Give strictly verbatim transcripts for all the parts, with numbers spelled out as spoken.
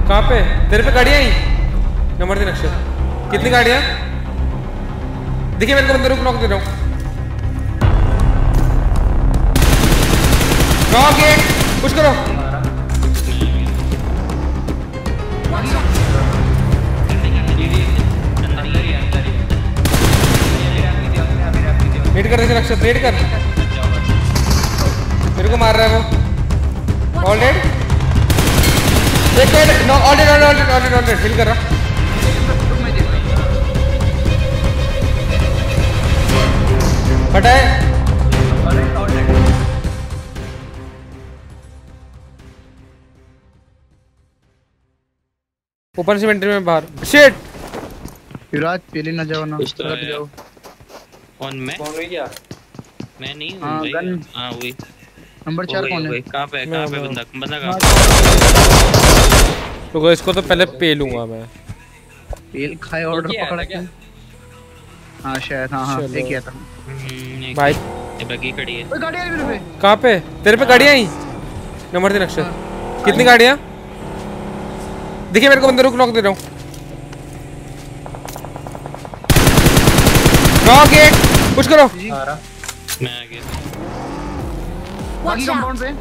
कहाँ पे? तेरे पे गाड़ियाँ ही नंबर तीन अक्षर। कितनी गाड़ियाँ देखिए मेरे को? बंदे रुक, नॉक दे रहा हूँ। नॉक एक पुश करो। नेट कर दे अक्षर, नेट कर। मेरे को मार रहा है वो। All dead. एक dead. No all dead, all dead, all dead, all dead. Heal कर रहा। हटाए। ओपन सिमेंट्री में बाहर। शिट युवराज पीली न जाओ ना। जाओ। कौन मैं? कौन हुई क्या? मैं नहीं हूं हाँ, भाई। गन। हां वही नंबर चार कौन है? कहां पे कहां पे बंदा बंदा कहां? तो इसको तो पहले पे लूंगा मैं। पेल खाए ऑर्डर पकड़ा क्या? हां शायद हां हां एक किया था भाई। ये बगी खड़ी है। ओए गाड़ी आ रही मेरे पे। कहां पे? तेरे पे गाड़ियां ही नंबर तीन अक्षर। कितनी गाड़ियां देखिए मेरे को? बंदे रुक, नॉक दे रहा हूं। नॉक एक पुश करो। आ रहा मैं आ गया। बाकी कंपाउंड पे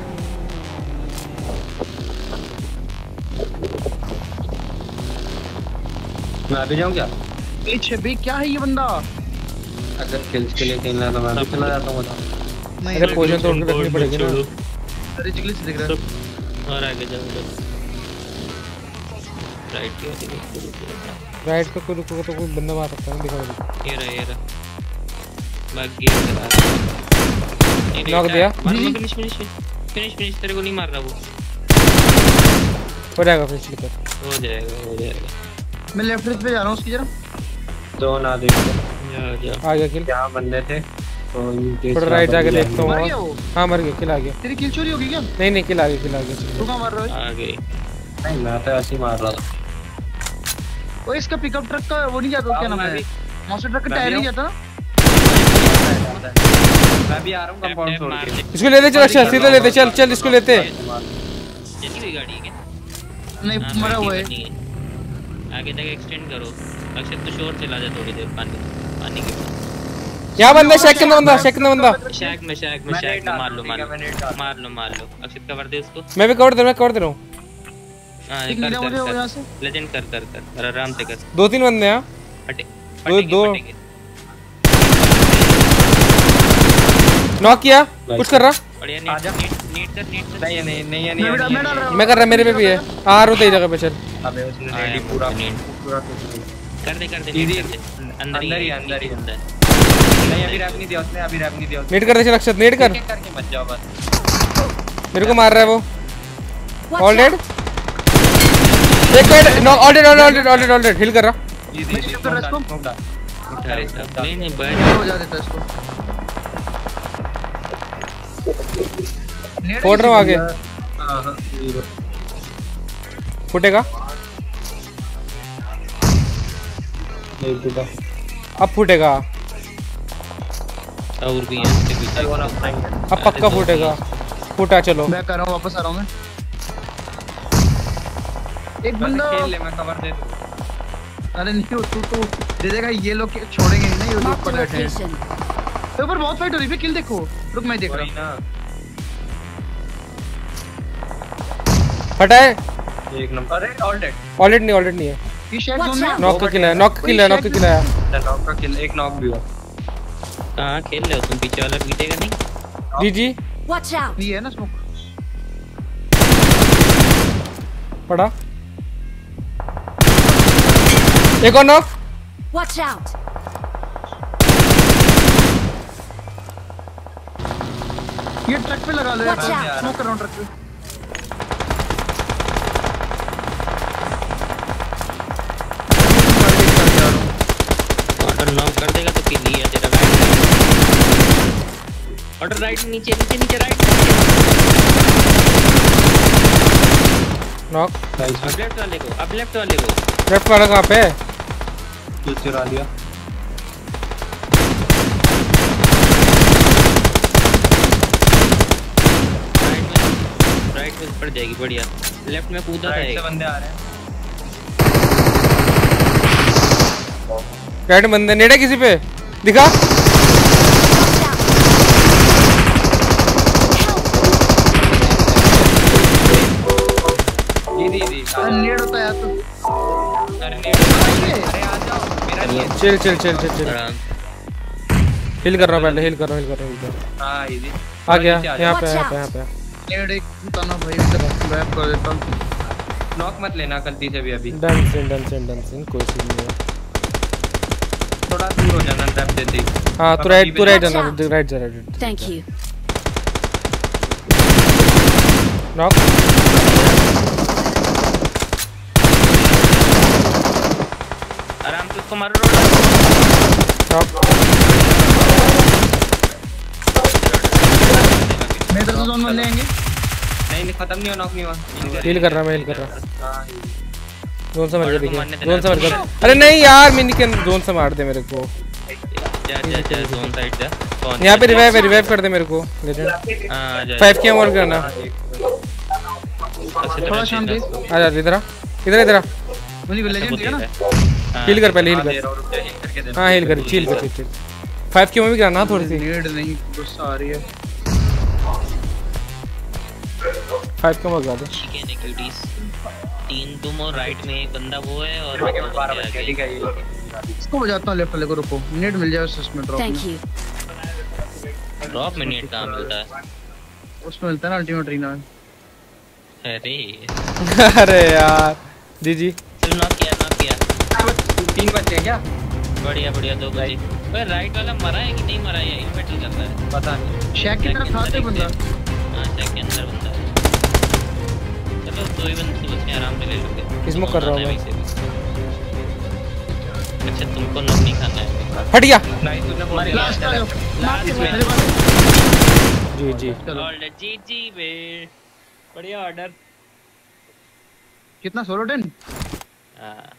मैं भी जाऊं क्या? पीछे भी क्या है ये बंदा? अगर किल्स के लिए खेलना है तो मैं भी चला जाता हूं। नहीं अरे पोजीशन तो उनको रखनी पड़ेगी ना। अरे जिगली से दिख रहा है। और आगे जाओ। राइट किया राइट पे कोई रुको तो कोई बंदा मार सकता है। दिखा ये रहा ये रहा बाकी नॉक दिया। Finish finish finish finish. तेरे को नहीं मार रहा वो। हो जाएगा फिनिश कर। हो जाएगा हो जाएगा। मैं लेफ्ट रिच पे जा रहा हूं उसकी जरा। तो ना देखो जा जा। आ गया किल। क्या बंदे थे तो ये थोड़ा राइट जाके देखता मर गया हूं। वो? हां मर गया। किल आ गया। तेरी किल चोरी होगी क्या? नहीं नहीं किल आ गया, किल आ गया। तू कहां मार रहा है? आ गए। नहीं मैं तो ऐसे ही मार रहा था। ओए इसका पिकअप ट्रक का वो नहीं जाता क्या नाम है? मॉन्स्टर ट्रक का टायर नहीं जाता? मैं भी आ रहा हूं कंपाउंड छोड़ के। इसको ले ले चल अक्षर, सीधे लेते चल चल इसको लेते। जल्दी हुई गाड़ी है क्या? नहीं मरा हुआ है। आगे तक एक्सटेंड करो। अक्षर तो शोर चला जा थोड़ी देर। पानी पानी के क्या बंदा? शेक करना बंदा, शेक करना बंदा। शैक में शैक में शैक में मार लो मार लो मार लो मार लो। अक्षर कवर दे उसको। मैं भी कवर दे, मैं कवर दे रहा हूं। हां एक कर मिनट हो कर यहां से। लेजेंड कर कर कर आराम से कर। दो तीन बंदे हैं। फटे दो दो नॉक किया। कुछ कर रहा। बढ़िया। नीट नीट कर नीट कर। नहीं नहीं नहीं नहीं मैं कर रहा, मेरे पे भी है। आ रहा हूं तेरी जगह पे चल। अबे उसने रेडी पूरा पूरा कर दे कर दे अंदर ही अंदर ही अंदर। नहीं अभी रैप नहीं दिया उसने, अभी रैप नहीं दिया। नेट कर दे चल अक्षर, नेट कर। करके मत जाओ बस। मेरे को मार रहा है वो। All dead. एक dead. No all dead, all dead, all dead, all dead. Heal कर रहा। मैं शिफ्ट कर रहा इसको। नहीं नहीं बैठ हो जा देता इसको। फोड़ रहा हूं आगे। हां हां फुटेगा। नहीं फूटा। अब फुटेगा। और भी है इसके पीछे। अब पक्का फुटेगा। फुटा चलो। मैं कर रहा हूं, वापस आ रहा हूं मैं। एक बंदा खेल ले, मैं कवर दे दूं। अरे नहीं तू तू दे देगा। ये लोग छोड़ेंगे नहीं, ये लोग ऊपर बैठे हैं। ऊपर बहुत फाइट हो रही है, किल देखो। रुक मैं देख रहा हूं। हटाए। एक नंबर। अरे ऑल डेड। ऑल डेड नहीं, ऑल डेड नहीं है। ये शेक जोन में नॉक का किल है, नॉक का किल है, नॉक का किल है। नॉक का किल, एक नॉक भी हुआ। हां खेल ले तुम। पीछे वाला पीटेगा नहीं। जी जी वॉच आउट। ये है ना स्मोक पड़ा। एक और नॉक। Watch out. ये ट्रक पे लगा लो यार। Watch out. स्मोक कर रहा हूं ट्रक पे। ऑर्डर नॉक कर देगा तो किल ही है तेरा। राइट ऑर्डर राइट नीचे नीचे नीचे राइट नॉक। अब लेफ्ट वाले को अब लेफ्ट वाले को। लेफ्ट वाला कहां पे है? किल चुरा लिया। राइट में राइट में पड़ जाएगी। बढ़िया। लेफ्ट में कूदा था राइट एक। से बंदे आ रहे हैं। राइट में बंदे नेड़ा किसी पे दिखा। दीदी दीदी अरे नेड होता है यार तो। अरे नहीं अरे आ जाओ मेरा नहीं है। Chill chill chill chill chill आराम हिल कर रहा हूँ पहले हिल कर रहा हूँ हिल कर रहा हूँ हिल कर रहा हूँ। हां इजी आ गया यहाँ पे यहाँ पे यहाँ पे। नेड एक तना भाई इधर बैक कर देता हूं। नॉक मत लेना गलती से भी अभी। डन सिन डन सिन डन सिन कोई सीन नहीं है। थोड़ा दूर हो जाना ट्रैप देते ही। हाँ तू राइट तू राइट जाना राइट जा राइट। Thank you. नॉक आराम से उसको मारो। नॉक मैं इधर से जोन में ले आएंगे। नहीं नहीं खत्म नहीं हो नॉक नहीं हुआ। हिल कर रहा मैं हिल कर रहा। हां जोन से मार के देखिए जोन से मार कर। अरे नहीं यार मिनी के जोन से मार दे मेरे को। जा जा जा जोन साइड जा। कौन यहाँ पे रिवाइव रिवाइव कर दे मेरे को लेजेंड। हां जा फाइव के और करना। थोड़ा शांति। आ जा इधर आ इधर इधर आ। मुझे लेजेंड दिया ना। हिल कर पहले हिल कर। और रुक जा हिल करके देना। हाँ हिल कर चिल कर चिल चिल। फाइव के में भी करना थोड़ी सी। नेड नहीं गुस्सा आ रही है। फाइव के में लगा दे। चिकन एक्टिविटीज तीन तुम और राइट में एक बंदा वो है और के बारह बजे ठीक है ये। इसको बजाता हूं लेफ्ट वाले को रुको। नेड मिल जाए उसमें ड्रॉप Thank में। you. ड्रॉप में नेट कहाँ मिलता है? उसमें मिलता है ना अल्टीमेट रीना में। अरे अरे यार जी जी चल नॉक किया नॉक किया। तीन बच्चे क्या? बढ़िया बढ़िया दो बजे। पर राइट वाला मरा है कि नहीं मरा है? इन्वर्टर कर रहा है। पता नहीं। शैक की तरफ था तो बंदा। हाँ शैक के अंदर बंदा है। चलो दो ही बंदे तो बचे आराम से ले लोगे। इसमें कर रहा हूँ मैं। अच्छा तुमको नॉक नहीं खाना है। हट गया। नहीं तूने बोल दिया लास्ट आ जाओ। लास्ट में जी जी ऑर्डर जी जी बे बढ़िया ऑर्डर। कितना सोलो टेन? हाँ